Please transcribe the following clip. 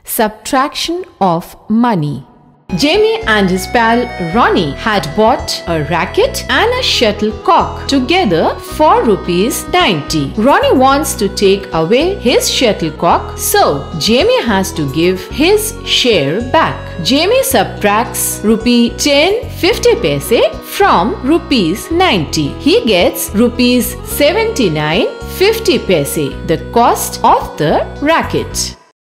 Subtraction of money. Jamie and his pal Ronnie had bought a racket and a shuttlecock together for ₹90. Ronnie wants to take away his shuttlecock, so Jamie has to give his share back. Jamie subtracts ₹10.50 from ₹90. He gets ₹79.50, the cost of the racket.